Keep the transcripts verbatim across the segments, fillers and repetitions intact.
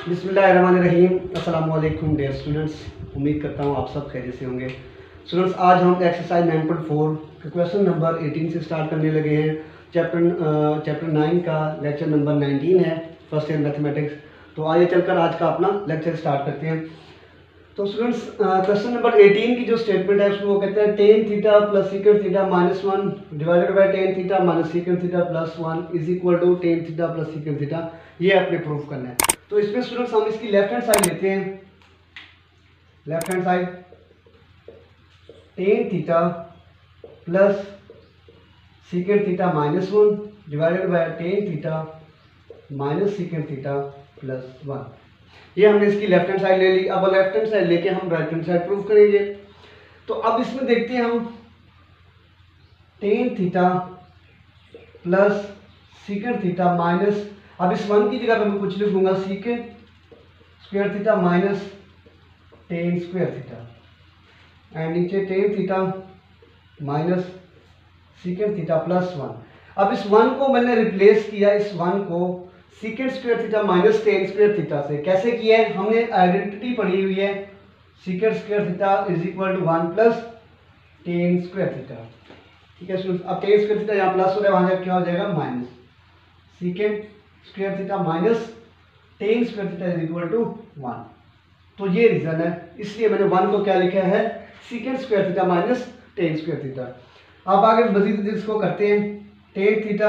बिस्मिल्लाहिर्रहमानिर्रहीम। अस्सलाम वालेकुम डियर स्टूडेंट्स, उम्मीद करता हूँ आप सब खैरियत से होंगे। स्टूडेंट्स, आज हम एक्सरसाइज नाइन पॉइंट फोर के क्वेश्चन नंबर एटीन से स्टार्ट करने लगे हैं। चैप्टर चैप्टर नाइन का लेक्चर नंबर नाइनटीन है, फर्स्ट ईयर मैथमेटिक्स। तो आइए चलकर आज का अपना लेक्चर स्टार्ट करते हैं। तो स्टूडेंट्स, क्वेश्चन नंबर एटीन की जो स्टेटमेंट है उसको वो कहते हैं tan theta plus secant theta minus one divided by tan theta minus secant theta plus one is equal to tan theta plus secant theta. ये आपने प्रूफ करना है। तो इसमें स्टूडेंट्स हम इसकी लेफ्ट हैंड साइड लेते हैं। Left hand side tan theta plus secant theta minus one divided by tan theta minus secant theta plus one. ये हमने इसकी लेफ्ट हैंड साइड ले ली। अब लेफ्ट हैंड साइड लेके हम राइट हैंड साइड प्रूफ करेंगे। तो अब इसमें देखते हैं हम tan theta plus secant theta minus, अब इस वन की जगह पे मैं कुछ लिखूंगा secant square theta minus tan square theta and नीचे tan theta minus secant theta plus one. अब इस वन को मैंने रिप्लेस किया, इस वन को secant square theta minus tan square theta से। कैसे किया है? हमने आइडेंटिटी पढ़ी हुई है, secant square theta is equal to one plus tan square theta. ठीक है स्टूडेंट्स, अब टेन स्क्वायर थीटा यहाँ प्लस हो रहा है, वहां क्या हो जाएगा minus secant square theta minus tan square theta is equal to one. तो ये रीजन है, इसलिए मैंने वन को क्या लिखा है secant square theta minus tan square theta. अब आगे मजीद इसको करते हैं, tan theta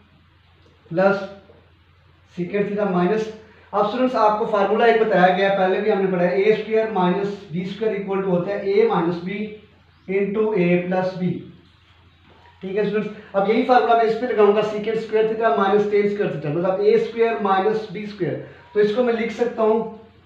plus secant theta minus. अब स्टूडेंट्स आपको फार्मूला एक बताया गया है, पहले भी हमने पढ़ा है, A square minus B square equal to होता है A minus B into A plus B. ठीक है स्टूडेंट्स, अब यही फार्मूला मैं इस पे लगाऊंगा, secant square theta minus tan square theta मतलब A square minus B square. तो इसको मैं लिख सकता हूँ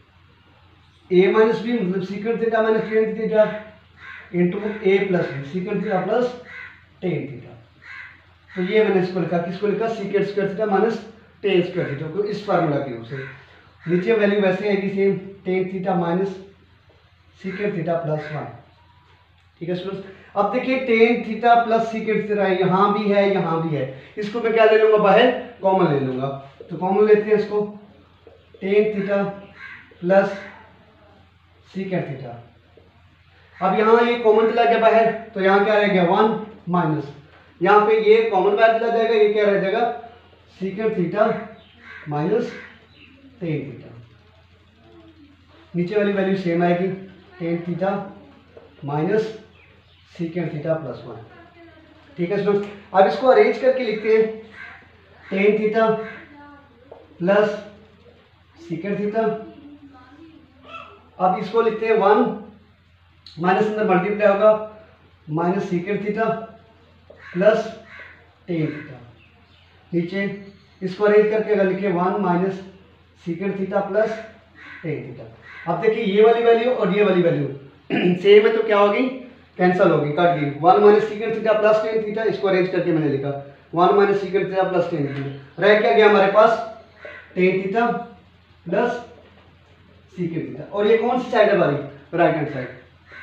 ए माइनस बी मतलब secant theta minus tan theta into A plus B secant theta plus tan theta. तो ये मैंने इसको लिखा, किसको लिखा secant square theta minus tan square theta को इस फार्मूला की से। नीचे वैल्यू वैसे आएगी same, tan theta minus secant theta plus one. ठीक है स्टूडेंट्स, अब देखिए tan theta plus secant theta यहाँ भी है यहाँ भी है, इसको मैं क्या ले लूंगा बाहर कॉमन ले लूंगा। तो कॉमन लेते हैं इसको, tan theta plus secant theta. अब यहाँ ये कॉमन चला गया बाहर, तो यहाँ क्या रह गया वन माइनस, यहाँ पे ये कॉमन बाहर चला जाएगा, ये क्या रह जाएगा secant theta minus tan theta. नीचे वाली वैल्यू सेम आएगी, tan theta minus secant theta plus one. ठीक है स्टूडेंट्स, अब इसको अरेंज करके लिखते हैं, tan theta plus secant theta. अब इसको लिखते हैं वन माइनस अंदर मल्टीप्लाई होगा minus secant theta plus tan theta. नीचे इसको अरेंज करके अगर लिखे one minus secant theta plus tan theta. अब देखिए ये वाली वैल्यू और ये वाली वैल्यू सेम है, तो क्या होगी कैंसिल होगी, कट गई। One minus secant theta plus tan theta, इसको अरेंज करके मैंने लिखा one minus secant theta plus tan theta. रह क्या गया हमारे पास tan theta plus secant theta. और ये कौन सी साइड है हमारी राइट हैंड साइड।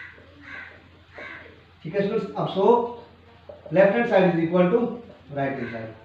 ठीक है स्टूडेंट्स, अब so left hand side is equal to right hand side.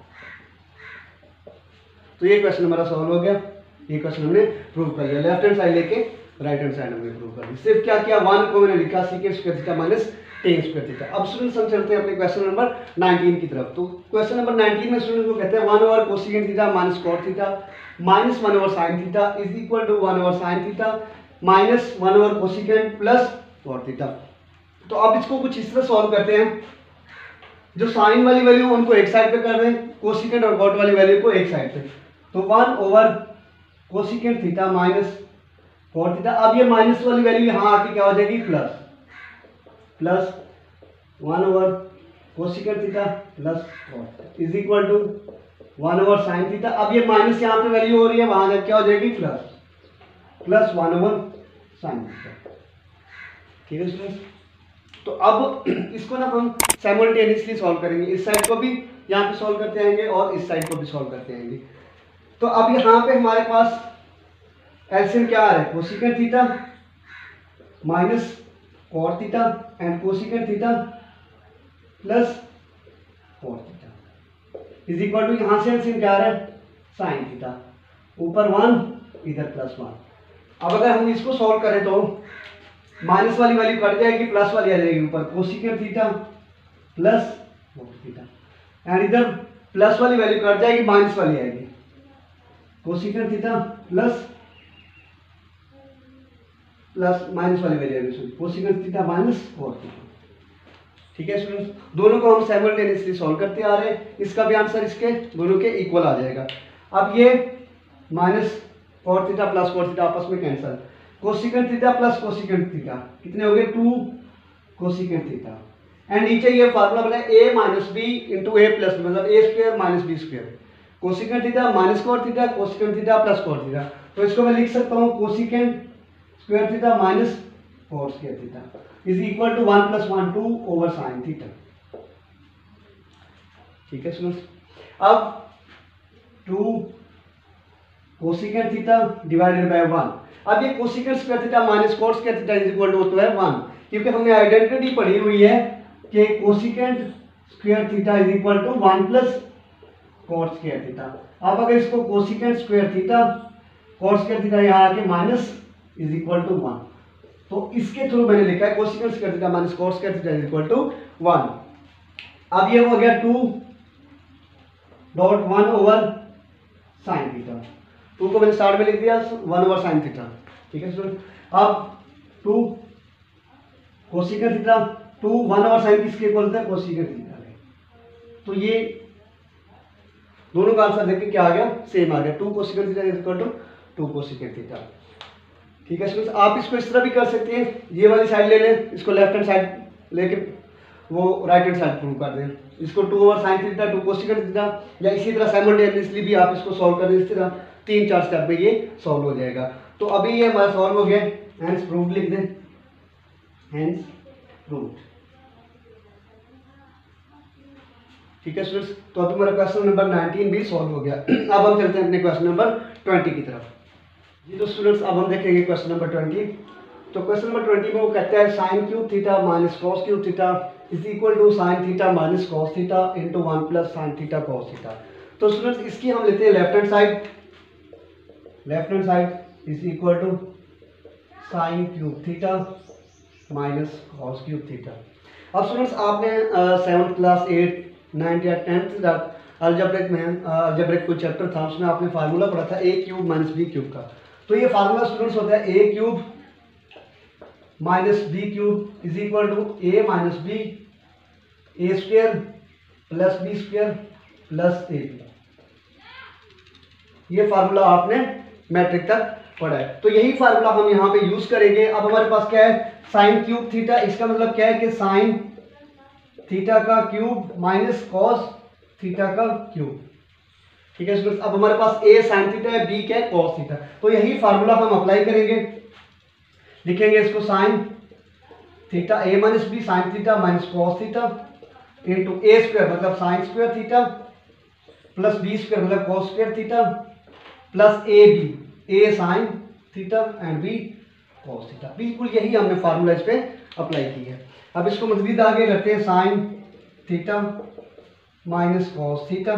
तो ये क्वेश्चन हमारा सॉल्व हो गया, ये क्वेश्चन हमने प्रूव कर लिया। लेफ्ट हैंड साइड लेके राइट हैंड साइड हमने प्रूव कर लिया। सिर्फ क्या किया, वन को मैंने लिखा secant square theta minus tan square theta. अब स्टूडेंट्स हम चलते हैं अपने क्वेश्चन नंबर नाइनटीन की तरफ। तो क्वेश्चन नंबर नाइनटीन में स्टूडेंट को कहते हैं one over cosecant theta minus cot theta minus one over sine theta is equal to one over sine theta minus one over cosecant plus cot theta. तो अब इसको कुछ इस तरह सॉल्व करते हैं, जो साइन वाली वैल्यू उनको एक साइड पे कर रहे हैं, कोसेकेंट और कॉट वाली वैल्यू को एक साइड पे। तो one over cosecant theta minus cot theta. अब ये माइनस वाली वैल्यू यहाँ आके क्या हो जाएगी plus plus one over cosecant theta plus cot is equal to one over sine theta. अब ये माइनस यहाँ पे वैल्यू हो रही है, वहां जाके क्या हो जाएगी plus plus one over sine theta. ठीक है स्टूडेंट्स, तो अब इसको ना हम साइमल्टेनियसली सॉल्व करेंगे, इस साइड को भी यहाँ पे सॉल्व करते आएंगे और इस साइड को भी सॉल्व करते आएंगे। तो अब यहाँ पे हमारे पास एलसीएम क्या आ रहा है, cosecant theta minus cot theta and cosecant theta plus cot theta is equal to, यहाँ से एलसीएम क्या आ रहा है साइन थीटा, ऊपर वन इधर प्लस वन। अब अगर हम इसको सॉल्व करें तो माइनस वाली वैल्यू कट जाएगी, प्लस वाली आ जाएगी ऊपर, cosecant theta plus theta, and इधर प्लस वाली वैल्यू कट जाएगी, माइनस वाली आएगी, cosecant theta plus plus minus वाली वैल्यू आएगी, cosecant theta minus cos theta. ठीक है स्टूडेंट्स, दोनों को हम साइमल्टेनियसली सॉल्व करते आ रहे हैं, इसका भी आंसर इसके दोनों के इक्वल आ जाएगा। अब ये minus cot theta plus cot theta आपस में cancel, cosecant theta plus cosecant theta कितने हो गए, टू कोसेकेंट थीटा, एंड नीचे ये फार्मूला बना A minus B into A plus B, मतलब A square minus B square, cosecant theta minus cot theta, cosecant theta plus cot theta. तो इसको मैं लिख सकता हूँ cosecant square theta minus cot square theta is equal to one plus one two over sine theta. ठीक है students, अब two cosecant theta divided by one. अब ये cosecant square theta minus cot square theta is equal to होता है one, क्योंकि हमने identity पढ़ी हुई है कि cosecant square theta is equal to one plus cot square theta. अब अगर इसको cosecant square theta cot square theta यहाँ आके minus is equal to one, तो इसके थ्रू मैंने लिखा है cosecant square theta minus cot square theta is equal to one. अब ये हो गया two dot one over sine theta, two को मैंने स्टार्ट में लिख दिया वन ओवर साइन थीटा। ठीक है स्टूडेंट, अब two cosecant theta, two one over sine किसके इक्वल होता है, कोसेकेंट थीटा के। तो ये दोनों का आंसर देखिए क्या आ गया, सेम आ गया, two cosecant theta is equal to two cosecant theta. ठीक है स्टूडेंट्स, आप इसको इस तरह भी कर सकते हैं, ये वाली साइड ले लें, इसको लेफ्ट हैंड साइड लेके वो राइट हैंड साइड प्रूव कर दें, इसको two over sine theta two cosecant theta, या इसी तरह साइमल्टेनियसली भी आप इसको सॉल्व कर दें, इस तरह तीन चार स्टेप में ये सॉल्व हो जाएगा। तो अभी ये हमारा सॉल्व हो गया, हेंस प्रूव्ड लिख दें, हेंस प्रूव्ड। ठीक है स्टूडेंट्स, तो अभी हमारा क्वेश्चन नंबर नाइनटीन भी सॉल्व हो गया। अब हम चलते हैं अपने क्वेश्चन नंबर ट्वेंटी की तरफ। जी तो स्टूडेंट्स, अब हम देखेंगे क्वेश्चन नंबर ट्वेंटी। तो क्वेश्चन नंबर ट्वेंटी में वो कहता है sine cube theta minus cos cube theta is equal to sine theta minus cos theta into one plus sine theta cos theta. तो स्टूडेंट्स, इसकी हम लेते हैं left hand side, left hand side is equal to sine cube theta minus cos cube theta. अब students, आपने seventh class eighth ninth या tenth तक algebraic में अलजेब्रिक कोई चैप्टर था, उसमें आपने फार्मूला पढ़ा था A cube minus B cube का। तो ये फार्मूला स्टूडेंट्स होता है A cube minus B cube is equal to A minus B A square plus B square plus A B. ये फार्मूला आपने मैट्रिक तक पढ़ा है, तो यही फार्मूला हम यहाँ पे यूज करेंगे। अब हमारे पास क्या है, साइन क्यूब थीटा, इसका मतलब क्या है कि साइन थीटा का क्यूब माइनस कॉस थीटा का क्यूब। ठीक है स्टूडेंट्स, अब हमारे पास ए साइन थीटा है, बी क्या है, कॉस थीटा, तो यही फार्मूला हम अप्लाई करेंगे। लिखेंगे इसको sine theta A minus B sine theta minus cos theta into A square मतलब sine square theta plus B square मतलब cos square theta plus A B A sine theta and B cos theta. बिल्कुल यही हमने formula इस पे apply की है। अब इसको मज़ीद आगे करते हैं, sine theta minus cos theta.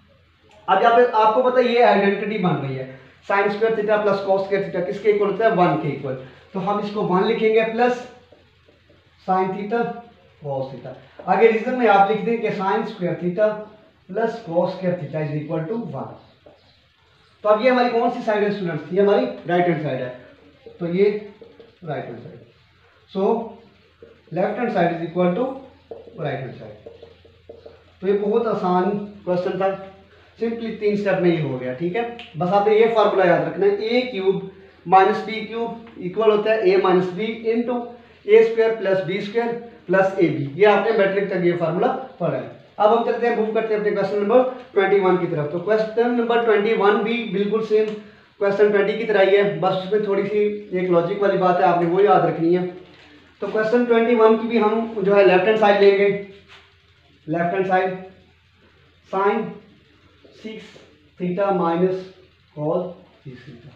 अब यहाँ पे आपको पता है ये आइडेंटिटी बन रही है, sine square theta plus cos square theta किसके इक्वल होता है, वन के इक्वल। तो हम इसको वन लिखेंगे plus sine theta cos theta. आगे रीजन में आप लिख दें कि sine square theta plus cos square theta is equal to one. तो अब ये हमारी कौन सी साइड है स्टूडेंट्स, ये हमारी राइट हैंड साइड है, तो ये right hand side, so left hand side is equal to right hand side. तो ये बहुत आसान क्वेश्चन था, सिंपली तीन स्टेप में ये हो गया। ठीक है, बस आपने ये फार्मूला याद रखना है, A cube minus B cube equal होता है A minus B into A square plus B square plus A B. ये आपने मैट्रिक तक ये फार्मूला पढ़ा है। अब हम चलते हैं मूव करते हैं अपने क्वेश्चन नंबर ट्वेंटी वन की तरफ। तो क्वेश्चन नंबर ट्वेंटी वन भी बिल्कुल सेम क्वेश्चन ट्वेंटी की तरह ही है, बस उसमें थोड़ी सी एक लॉजिक वाली बात है, आपने वो याद रखनी है। तो क्वेश्चन ट्वेंटी वन की भी हम जो है लेफ्ट हैंड साइड लेंगे, left hand side sine six theta minus cos six theta.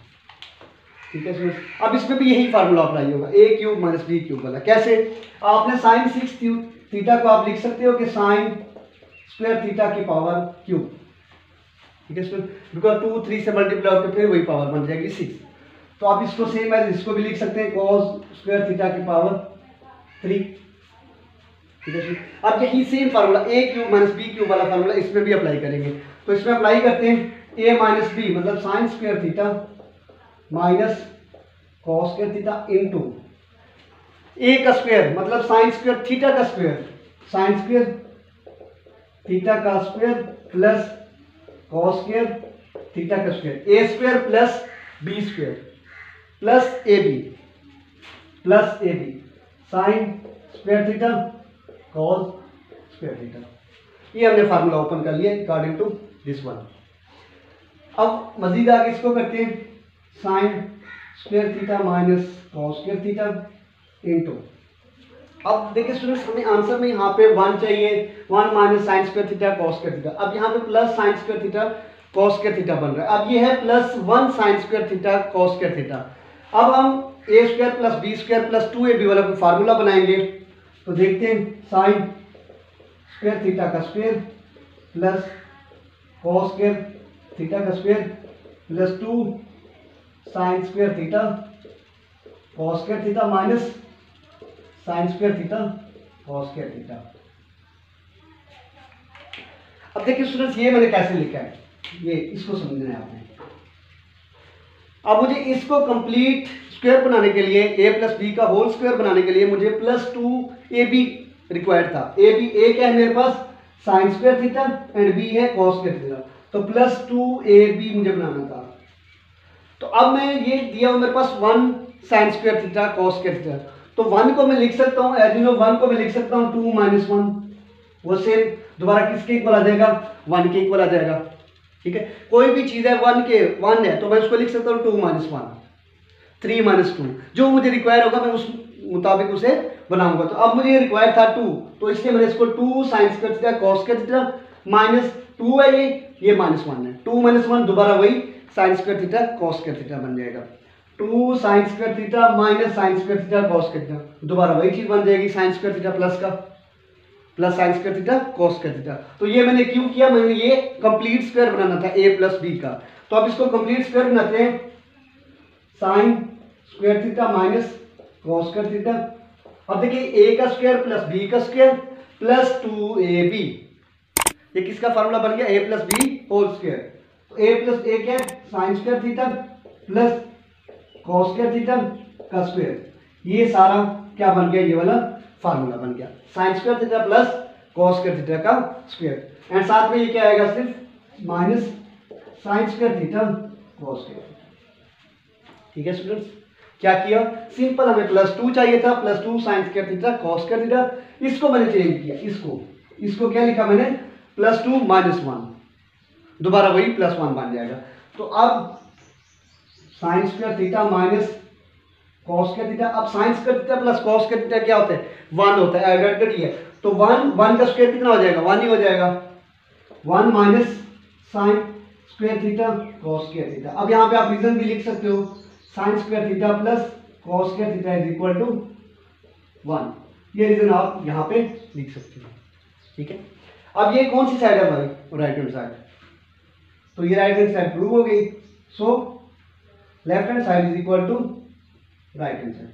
ठीक है स्टूडेंट्स, अब इसमें भी यही फार्मूला अप्लाई होगा, A cube minus B cube वाला। कैसे, आपने साइन सिक्स थीटा को आप लिख सकते हो कि साइन स्क्वायर थीटा की पावर क्यूब, ठीक है स्टूडेंट, बिकॉज टू थ्री से मल्टीप्लाई होकर फिर वही पावर बन जाएगी सिक्स। तो आप इसको सेम एज इसको भी लिख सकते हैं कॉस स्क्वायर थीटा की पावर थ्री। ठीक है स्टूडेंट, अब यही same formula A cube minus B cube वाला फार्मूला इसमें भी अप्लाई करेंगे। तो इसमें अप्लाई करते हैं ए माइनस बी मतलब sine square theta minus cos square theta into A का स्क्वायर मतलब साइन स्क्वायर थीटा का स्क्वायर, साइन स्क्वायर थीटा का square plus cos square theta का square, A square plus B square plus A B plus A B sine square theta cos square theta. ये हमने formula open कर लिया according to this one. अब मजीद आगे इसको करते हैं sine square theta minus cos square theta into, अब देखिए स्टूडेंट्स हमें आंसर में यहाँ पे वन चाहिए, one minus sine square theta cos square theta. अब यहाँ पे plus sine square theta cos square theta बन रहा है। अब ये है plus one sine square theta cos square theta. अब हम A square plus B square plus two A B वाला फार्मूला बनाएंगे। तो देखते हैं साइन स्क्वायर थीटा का square plus cos square theta का square plus two sine square theta cos square theta minus sine square theta cos square theta. अब देखिए students ये मैंने कैसे लिखा है, ये इसको समझना है आपने। अब मुझे इसको कंप्लीट स्क्वायर बनाने के लिए ए प्लस बी का होल स्क्वायर बनाने के लिए मुझे plus two A B required था। ए बी ए क्या है मेरे पास sine square theta and B है कॉस स्क्वायर थीटा, तो प्लस टू ए बी मुझे बनाना था। तो अब मैं ये दिया हूं मेरे पास one sine square theta cos square theta, तो वन को मैं लिख सकता हूँ एज यू नो वन को मैं लिख सकता हूँ टू माइनस वन, वो सेम दोबारा किसके इक्वल आ जाएगा वन के इक्वल आ जाएगा। ठीक है, कोई भी चीज़ है वन के वन है तो मैं उसको लिख सकता हूँ two minus one, three minus two, जो मुझे रिक्वायर होगा मैं उस मुताबिक उसे बनाऊंगा। तो अब मुझे रिक्वायर था टू, तो इसलिए मैंने इसको two sine square theta cos square theta minus two है, ये ये माइनस वन है, टू माइनस वन दोबारा वही sine square theta cos square theta बन जाएगा। Two sine square theta minus sine square theta cos square theta, दोबारा वही चीज बन जाएगी साइन स्क्वायर थीटा प्लस का plus sine square theta cos square theta. तो ये मैंने क्यों किया, मैंने ये कंप्लीट स्क्वायर बनाना था ए प्लस बी का। तो अब इसको कंप्लीट स्क्वायर बनाते हैं sine square theta minus cos square theta. अब देखिए ए का स्क्वायर प्लस बी का square plus two A B, ये किसका फार्मूला बन गया A plus B whole square. तो ए प्लस ए क्या है sine square theta plus cos square theta का स्क्वायर, ये सारा क्या बन गया, ये वाला फार्मूला बन गया sine square theta plus cos square theta का स्क्वायर। एंड साथ में ये क्या आएगा सिर्फ minus sine square theta cos square. ठीक है स्टूडेंट्स, क्या किया सिंपल, हमें प्लस टू चाहिए था, plus two sine square theta cos square theta, इसको मैंने चेंज किया, इसको इसको क्या लिखा मैंने प्लस टू माइनस वन, दोबारा वही प्लस वन बन जाएगा। तो अब sine square theta minus cos square theta, अब sine square theta plus cos square theta क्या होता है वन होता है, आइडेंटिटी है। तो वन वन का स्क्वायर कितना हो जाएगा वन ही हो जाएगा, one minus sine square theta cos square theta. अब यहाँ पे आप रीजन भी लिख सकते हो sine square theta plus cos square theta is equal to one, ये रीजन आप यहाँ पे लिख सकते हो। ठीक है, अब ये कौन सी साइड है भाई राइट हैंड साइड, तो ये राइट हैंड साइड प्रूव हो गई। So left hand side is equal to right hand side.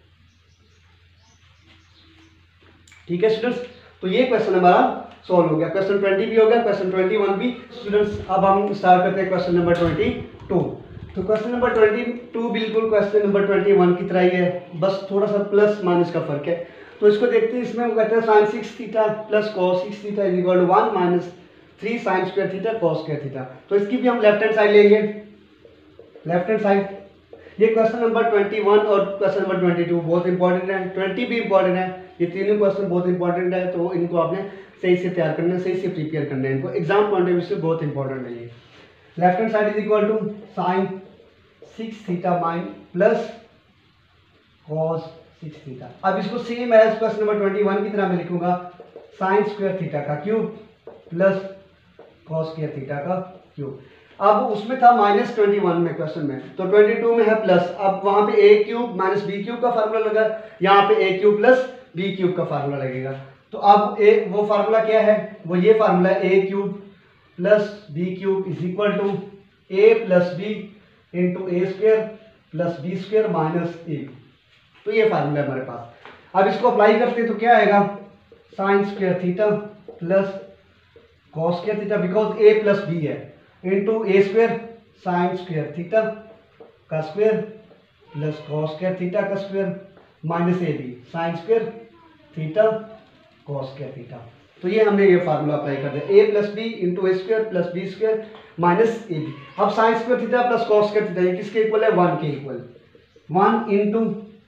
ठीक है स्टूडेंट्स, तो ये क्वेश्चन हमारा सॉल्व हो गया, क्वेश्चन ट्वेंटी भी हो गया, क्वेश्चन ट्वेंटी वन भी। स्टूडेंट्स अब हम स्टार्ट करते हैं क्वेश्चन नंबर ट्वेंटी टू। तो क्वेश्चन नंबर ट्वेंटी टू बिल्कुल क्वेश्चन नंबर ट्वेंटी वन की तरह ही है, बस थोड़ा सा प्लस माइनस का फर्क है। तो इसको देखते हैं, इसमें हम कहते हैं sine six theta plus cos six theta is equal to one minus three sine square theta cos square theta. तो इसकी भी हम लेफ्ट हैंड साइड लेंगे, लेफ्ट हैंड साइड। ये क्वेश्चन नंबर ट्वेंटी वन और क्वेश्चन नंबर ट्वेंटी टू बहुत important है, twenty भी इंपॉर्टेंट है, ये तीनों क्वेश्चन बहुत इंपॉर्टेंट है। तो इनको आपने सही से तैयार करना है, सही से प्रिपेयर करना है, इनको एग्जाम पॉइंट ऑफ व्यू से बहुत इंपॉर्टेंट है ये। Left hand side is equal to sine six theta minus plus cos six theta. अब इसको same as question number twenty one की तरह मैं लिखूंगा साइन स्क्वायर थीटा का cube plus cos square theta का क्यूब। अब उसमें था माइनस ट्वेंटी वन में क्वेश्चन में, तो ट्वेंटी टू में है प्लस। अब वहां पे A cube minus B cube का फार्मूला लगा, यहाँ पे A cube plus B cube का फार्मूला लगेगा। तो अब ए वो फार्मूला क्या है, वो ये formula A cube plus B cube is equal to A plus B into A square plus B square minus A. तो ये फार्मूला है हमारे पास। अब इसको अप्लाई करते हैं तो क्या आएगा, sine square theta plus cos square theta, because A plus B है, into A square sine square theta का square plus cos square theta का square minus A B sine square theta cos square theta. तो ये हमने ये formula apply कर दिया, A plus B into A square plus B square minus A B. अब sine square theta plus cos square theta ये किसके equal है, वन के equal, one into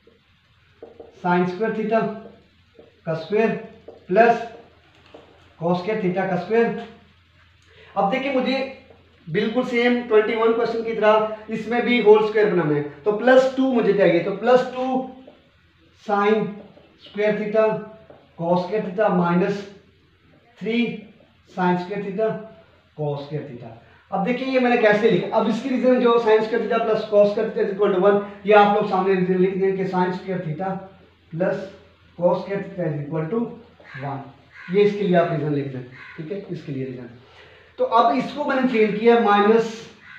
sine square theta का square plus cos square theta का square. अब देखिए मुझे बिल्कुल सेम इक्कीस क्वेश्चन की तरह इसमें भी होल स्क्वायर बनाना है, तो प्लस टू मुझे चाहिए, तो plus two sine square theta cos square theta minus three sine square theta cos square theta. अब देखिए ये मैंने कैसे लिखा, अब इसकी रीजन जो sine square theta plus cos square theta equal to one, ये आप लोग सामने रीजन लिख देंगे कि sine square theta plus cos square theta is equal to one. ये इसके लिए आप रीजन लिख दें, ठीक है, इसके लिए रीजन। तो अब इसको मैंने चेंज किया minus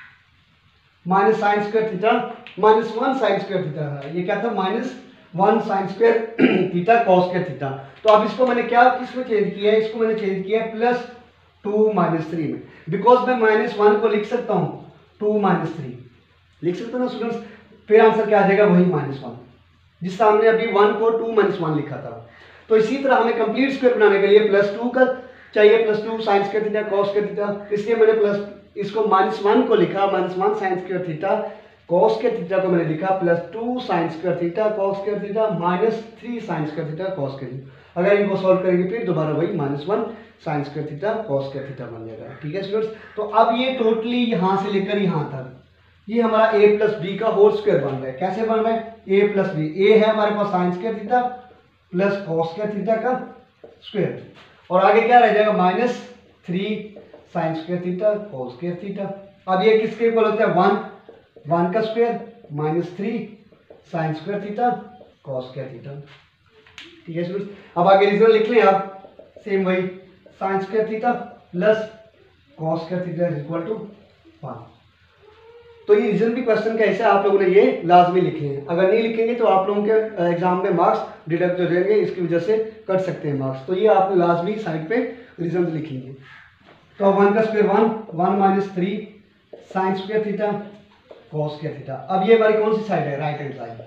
minus sine square theta minus one sine square theta है, ये क्या था minus one sine square theta cos square theta. तो अब इसको मैंने क्या किसमें चेंज किया है, इसको मैंने चेंज किया है प्लस टू माइनस थ्री में, बिकॉज मैं माइनस वन को लिख सकता हूँ टू माइनस थ्री लिख सकता हूँ ना स्टूडेंट्स, फिर आंसर क्या आ जाएगा वही माइनस वन, जिस हमने अभी वन को टू माइनस वन लिखा था। तो इसी तरह हमें कंप्लीट स्क्वायर बनाने के लिए प्लस टू का चाहिए, plus two sine square theta cos square theta, इसलिए मैंने प्लस इसको माइनस वन को लिखा, minus one sine square theta cos square theta को मैंने लिखा plus two sine square theta cos square theta minus three sine square theta cos square theta. अगर इनको सॉल्व करेंगे फिर दोबारा वही minus one sine square theta cos square theta बन जाएगा, ठीक है स्टूडेंट्स। तो अब ये टोटली यहाँ से लेकर यहाँ तक ये हमारा a प्लस बी का होल स्क्वायर बन रहा है। कैसे बन रहा है, a प्लस बी, ए है हमारे पास sine square theta plus cos square theta का स्क्वायर, और आगे क्या रह जाएगा minus three sine square theta cos square theta. अब ये किसके इक्वल होता है, वन वन का square minus three sine square theta cos square theta, ठीक है स्टूडेंट्स। अब आगे रीजन लिख लें आप, सेम वही sine square theta plus cos square theta is equal to one. तो ये रीजन भी क्वेश्चन का ऐसा आप लोगों ने ये लाजमी लिखे हैं, अगर नहीं लिखेंगे तो आप लोगों के एग्जाम में मार्क्स डिडक्ट हो जाएंगे, इसकी वजह से कट सकते हैं मार्क्स। तो ये आपने लाजमी साइड पे रीजन लिखेंगे। तो वन का square one, one minus three sine square theta cos square theta. अब ये हमारी कौन सी साइड है, right hand side,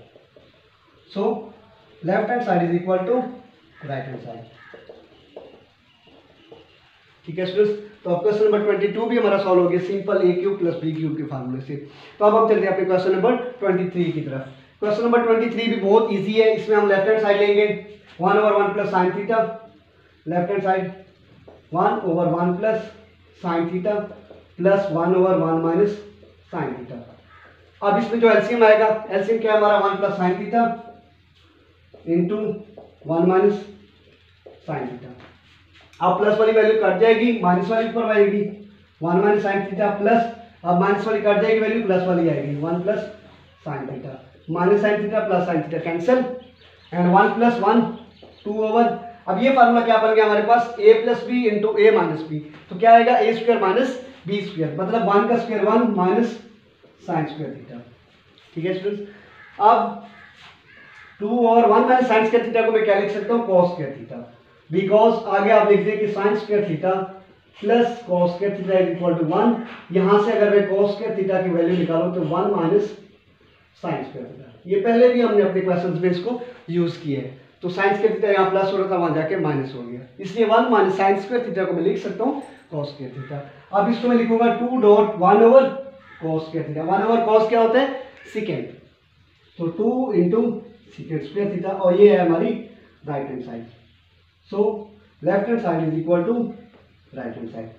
so left hand side is equal to right hand side, ठीक है स्टूडेंट्स। तो अब क्वेश्चन नंबर ट्वेंटी टू भी हमारा सॉल्व हो गया simple A cube plus B cube के फार्मूले से। तो अब हम चलते हैं अपने क्वेश्चन नंबर ट्वेंटी थ्री की तरफ। क्वेश्चन नंबर ट्वेंटी थ्री भी बहुत इजी है, इसमें हम लेफ्ट हैंड साइड लेंगे one over one plus sine theta, left hand side one over one plus sine theta plus one over one minus sine theta. अब इसमें जो एलसीएम आएगा, एलसीएम क्या है हमारा, one plus sine theta into one minus sine theta. अब plus वाली value cut जाएगी, माइनस वाली ऊपर आएगी, one minus sine theta plus, अब माइनस वाली कट जाएगी वैल्यू, प्लस वाली आएगी one plus sine theta, minus sine theta plus sine theta cancel, and one plus one two over. अब ये फार्मूला क्या बन गया हमारे पास, A plus B into A minus B, तो क्या आएगा A square minus B square, मतलब वन का square one minus sine square theta, ठीक है स्टूडेंट्स। अब टू और one minus sine square theta को मैं क्या लिख सकता हूँ, कॉस स्क्वायर थीटा, बिकॉज आगे आप लिख दें कि sine square theta plus cos square theta is equal to one. यहाँ से अगर मैं कॉस स्क्वायर थीटा की वैल्यू निकालूं तो one minus sine square theta, ये पहले भी हमने अपने क्वेश्चंस में इसको यूज किया है। तो साइन स्क्वायर थीटा यहाँ प्लस हो रहा था, वहाँ जाके माइनस हो गया, इसलिए one minus sine square theta को मैं लिख सकता हूँ कॉस स्क्वायर थीटा। अब इसको मैं लिखूंगा two dot one over cos square theta, one over cos क्या होता है सेकेंड, तो two into second square theta, और ये है हमारी right hand side, so left hand side is equal to right hand side.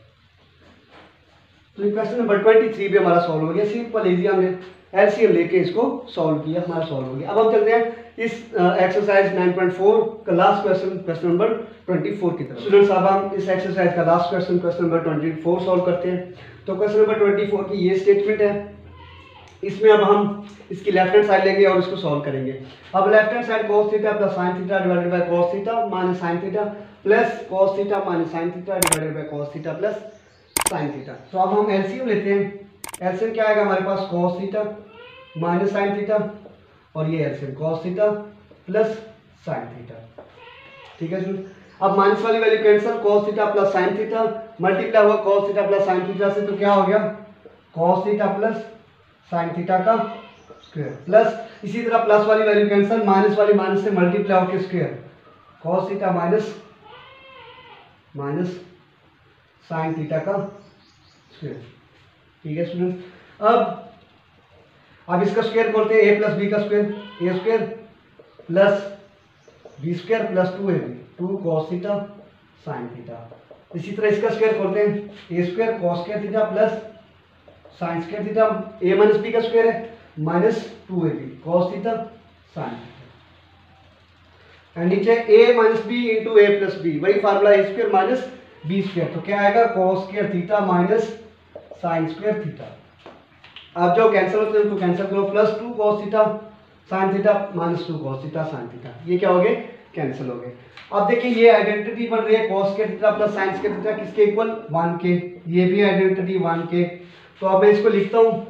तो ये क्वेश्चन नंबर ट्वेंटी थ्री भी हमारा सॉल्व हो गया, सिंपल इजी, हमने एलसीएम लेके इसको सॉल्व किया, हमारा सॉल्व हो गया। अब हम चलते हैं इस एक्सरसाइज नाइन पॉइंट फोर का last question, question number twenty four की तरफ। स्टूडेंट्स अब हम इस एक्सरसाइज का last question, question number twenty four solve करते हैं। तो क्वेश्चन नंबर ट्वेंटी फोर की ये स्टेटमेंट है, इसमें अब हम इसकी लेफ्ट हैंड साइड लेंगे और इसको सॉल्व करेंगे। अब left hand side cos theta plus sin theta divided by cos theta minus sin theta plus cos theta minus sin theta divided by cos theta plus sine theta. तो अब हम LCM लेते हैं। एलसीएम क्या आएगा हमारे पास, cos theta minus sine theta, और ये LCM cos theta plus sine theta. ठीक है जी। अब माइनस वाली value cancel, cos theta plus sine theta multiply हुआ cos theta plus sine theta से, तो क्या हो गया, cos theta plus sine theta का स्क्वायर प्लस इसी तरह प्लस वाली वैल्यू कैंसिल, माइनस वाली माइनस से मल्टीप्लाई होकर square, cos theta minus minus sine theta का स्क्वायर। ठीक है स्टूडेंट। अब अब इसका स्क्वायर बोलते हैं ए प्लस बी का square, A square plus B square plus two A B, two cos theta sine theta. इसी तरह इसका स्क्वायर खोलते हैं, A square cos square theta plus sine square theta, A minus B का square है minus two A B cos theta sine theta, and नीचे A minus B into A plus B, वही formula ए square minus B square, तो क्या आएगा cos square theta minus sine square theta. अब जो cancel होते हैं उनको कैंसिल करो, plus two cos theta sine theta minus two cos theta sine theta, ये क्या हो गए, कैंसिल हो गए। अब देखिए ये आइडेंटिटी बन रही है cos square theta plus sine square theta किसके इक्वल, वन के, ये भी आइडेंटिटी वन के। तो अब मैं इसको लिखता हूं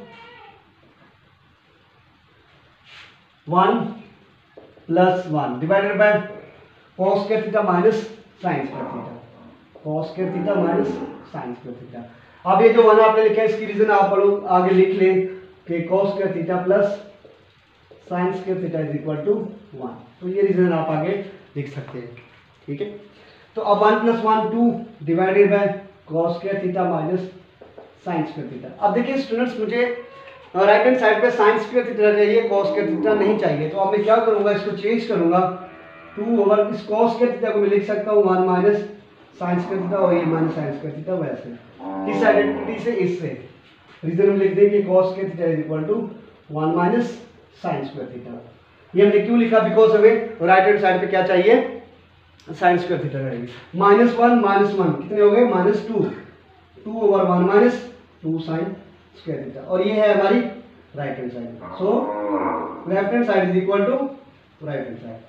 one plus one divided by cos square theta minus sine square theta, cos square theta minus sine square theta. अब ये जो वन आपने लिखा है इसकी रीजन आप पढ़ो आगे लिख लें कि cos square theta plus sine square theta is equal to one, तो ये रीजन आप आगे लिख सकते हैं। ठीक है। तो अब one plus one two divided by cos square theta minus sine square theta. अब देखिए स्टूडेंट्स मुझे राइट हैंड साइड पे साइन स्क्वायर थीटा चाहिए, cos स्क्वायर थीटा नहीं चाहिए, तो अब मैं क्या करूंगा, इसको चेंज करूंगा, टू ओवर इस cos स्क्वायर थीटा को मैं लिख सकता हूँ one minus sine square theta, और ये माइनस साइन स्क्वायर थीटा वैसे इस आइडेंटिटी से इससे रीजन में लिख देंगे cos square theta is equal to one minus sine square theta. ये हमने क्यों लिखा, बिकॉज हमें राइट हैंड साइड पे क्या चाहिए, साइन स्क्वायर थीटा चाहिए। माइनस वन माइनस वन कितने हो गए, minus two, two over one minus two sine square theta, और ये है हमारी right hand side. So left hand side is equal to right hand side.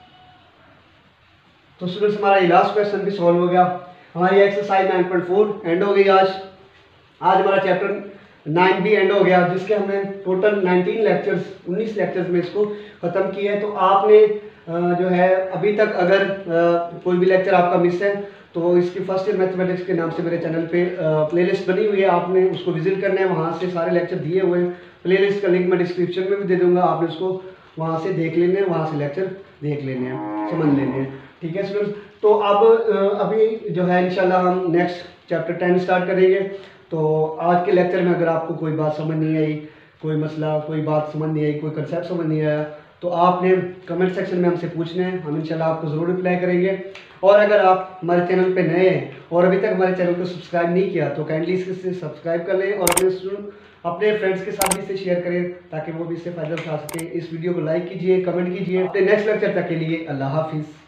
तो स्टूडेंट्स हमारा ये लास्ट क्वेश्चन भी सॉल्व हो गया, हमारी exercise nine point four end हो गई आज। आज हमारा चैप्टर नाइन भी एंड हो गया, जिसके हमने टोटल नाइनटीन लेक्चर्स उन्नीस लेक्चर्स में इसको ख़त्म किया है। तो आपने जो है अभी तक अगर कोई भी लेक्चर आपका मिस है तो इसकी फर्स्ट ईयर मैथमेटिक्स के नाम से मेरे चैनल पे प्लेलिस्ट बनी हुई है, आपने उसको विजिट करना है, वहाँ से सारे लेक्चर दिए हुए हैं। प्लेलिस्ट का लिंक मैं डिस्क्रिप्शन में भी दे दूँगा, आपने उसको वहाँ से देख लेने हैं, वहाँ से लेक्चर देख लेने हैं, समझ लेने हैं। ठीक है स्टूडेंट्स। तो अब अभी जो है इंशाल्लाह हम नेक्स्ट चैप्टर टेन स्टार्ट करेंगे। तो आज के लेक्चर में अगर आपको कोई बात समझ नहीं आई, कोई मसला, कोई बात समझ नहीं आई, कोई कंसेप्ट समझ नहीं आया, तो आपने कमेंट सेक्शन में हमसे पूछना है, हम इंशाल्लाह आपको ज़रूर रिप्लाई करेंगे। और अगर आप हमारे चैनल पे नए हैं और अभी तक हमारे चैनल को सब्सक्राइब नहीं किया तो काइंडली इससे सब्सक्राइब कर लें और अपने अपने फ्रेंड्स के साथ भी इसे शेयर करें ताकि वो भी इससे फ़ायदा उठा सकें। इस वीडियो को लाइक कीजिए, कमेंट कीजिए। अपने नेक्स्ट लेक्चर तक के लिए अल्लाह हाफिज़।